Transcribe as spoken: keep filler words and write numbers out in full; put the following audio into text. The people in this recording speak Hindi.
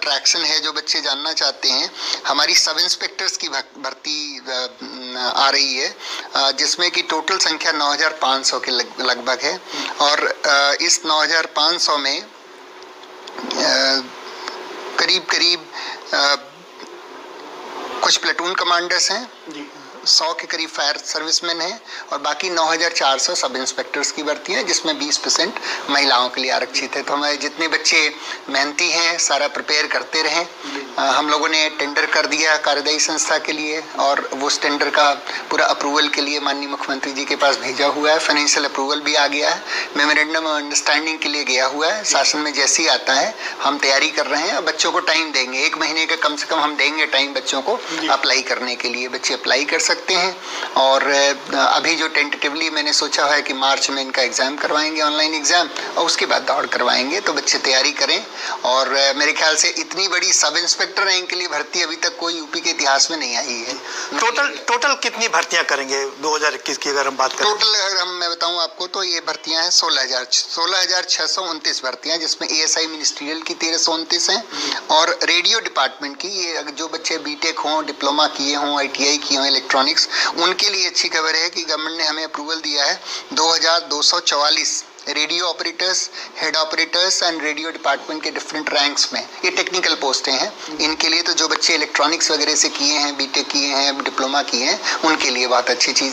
ट्रैक्शन है जो बच्चे जानना चाहते हैं, हमारी सब इंस्पेक्टर्स की भर्ती आ रही है, जिसमें कि टोटल संख्या नौ हज़ार पाँच सौ के लगभग है। और इस नौ हज़ार पाँच सौ में करीब करीब कुछ प्लेटून कमांडर्स हैं, सौ के करीब फायर सर्विसमैन हैं और बाकी नौ हज़ार चार सौ सब इंस्पेक्टर्स की भर्ती है, जिसमें बीस परसेंट महिलाओं के लिए आरक्षित है। तो हमारे जितने बच्चे मेहनती हैं सारा प्रिपेयर करते रहें। आ, हम लोगों ने टेंडर कर दिया कार्यदायी संस्था के लिए और वो उस टेंडर का पूरा अप्रूवल के लिए माननीय मुख्यमंत्री जी के पास भेजा हुआ है। फाइनेंशियल अप्रूवल भी आ गया है, मेमोरेंडम ऑफ अंडरस्टैंडिंग के लिए गया हुआ है। शासन में जैसे ही आता है हम तैयारी कर रहे हैं। बच्चों को टाइम देंगे, एक महीने का कम से कम हम देंगे टाइम बच्चों को अप्लाई करने के लिए। बच्चे अप्लाई कर सकते हैं और अभी जो टेंटेटिवली मैंने सोचा है कि मार्च में इनका एग्जाम करवाएंगे, ऑनलाइन एग्जाम, और उसके बाद दौड़ करवाएंगे। तो बच्चे तैयारी करें। और मेरे ख्याल से इतनी बड़ी सब इंस्पेक्टर रैंक के लिए भर्ती अभी तक कोई यूपी के इतिहास में नहीं आई है। टोटल टोटल कितनी भर्तियां करेंगे दो हज़ार इक्कीस की अगर हम बात करें? टोटल अगर हम मैं बताऊं आपको तो ये भर्तियां हैं सोलह हजार सोलह हजार छह सौ उनतीस भर्तियां, जिसमें एएसआई मिनिस्ट्रियल की तेरह सौ उनतीस हैं और रेडियो डिपार्टमेंट की ये जो बच्चे बीटेक हों, डिप्लोमा किए हों, आईटीआई किए हों इलेक्ट्रॉनिक्स, उनके लिए अच्छी खबर है कि गवर्नमेंट ने हमें अप्रूवल दिया है दो हज़ार दो सौ चौवालीस radio operators, head operators and radio department के डिफरेंट रैंक्स में। ये टेक्निकल पोस्टें हैं। इनके लिए तो जो बच्चे इलेक्ट्रॉनिक्स वगैरह से किए हैं, बीटेक किए हैं, डिप्लोमा किए हैं, उनके लिए बहुत अच्छी चीज़